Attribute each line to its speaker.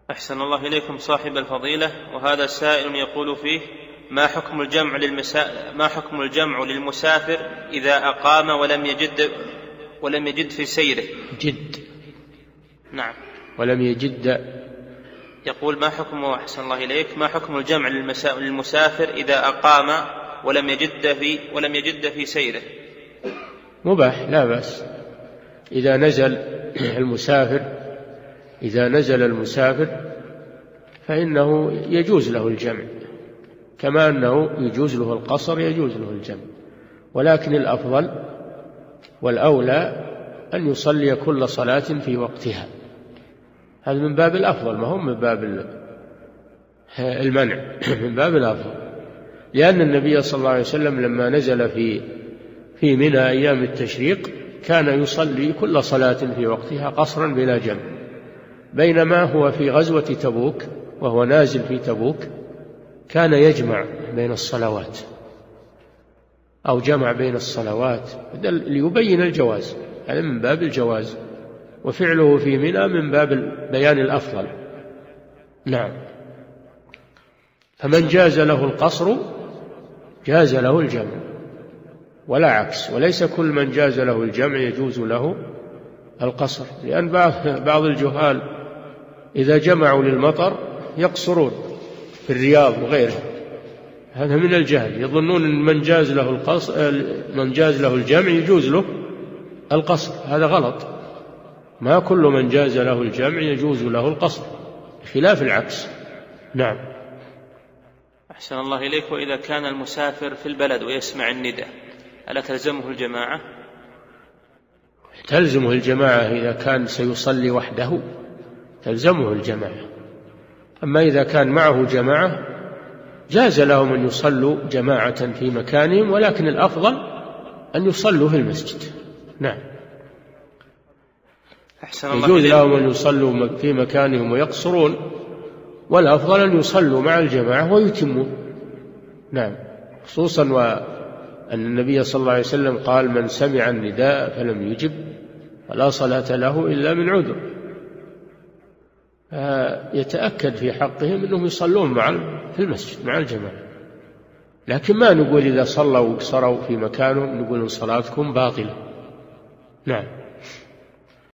Speaker 1: أحسن الله إليكم صاحب الفضيلة، وهذا سائل يقول فيه: ما حكم الجمع للمسافر إذا أقام ولم يجد في سيره؟
Speaker 2: جد.
Speaker 1: نعم.
Speaker 2: ولم يجد.
Speaker 1: يقول: ما حكم، أحسن الله إليك، ما حكم الجمع للمسافر إذا أقام ولم يجد في سيره؟
Speaker 2: مباح، لا بأس. إذا نزل المسافر فإنه يجوز له الجمع، كما أنه يجوز له القصر يجوز له الجمع، ولكن الأفضل والأولى أن يصلي كل صلاة في وقتها. هذا من باب الأفضل، ما هو من باب المنع، من باب الأفضل، لأن النبي صلى الله عليه وسلم لما نزل في منى أيام التشريق كان يصلي كل صلاة في وقتها قصرا بلا جمع، بينما هو في غزوة تبوك وهو نازل في تبوك كان يجمع بين الصلوات، أو جمع بين الصلوات ليبين الجواز، هذا من باب الجواز، وفعله في منى من باب بيان الأفضل. نعم. فمن جاز له القصر جاز له الجمع، ولا عكس، وليس كل من جاز له الجمع يجوز له القصر، لأن بعض الجهال إذا جمعوا للمطر يقصرون في الرياض وغيره، هذا من الجهل، يظنون أن من جاز له الجمع يجوز له القصر، هذا غلط، ما كل من جاز له الجمع يجوز له القصر، خلاف العكس. نعم.
Speaker 1: أحسن الله إليك، وإذا كان المسافر في البلد ويسمع النداء ألا تلزمه الجماعة؟
Speaker 2: تلزمه الجماعة إذا كان سيصلي وحده، تلزمه الجماعة. أما إذا كان معه جماعة جاز لهم أن يصلوا جماعة في مكانهم، ولكن الأفضل أن يصلوا في المسجد. نعم. يجوز لهم أن يصلوا في مكانهم ويقصرون، والأفضل أن يصلوا مع الجماعة ويتموا. نعم. خصوصا وأن النبي صلى الله عليه وسلم قال: من سمع النداء فلم يجب فلا صلاة له إلا من عذر. يتأكد في حقهم أنهم يصلون في المسجد مع الجماعة، لكن ما نقول إذا صلوا وقصروا في مكانهم نقول إن صلاتكم باطلة. نعم.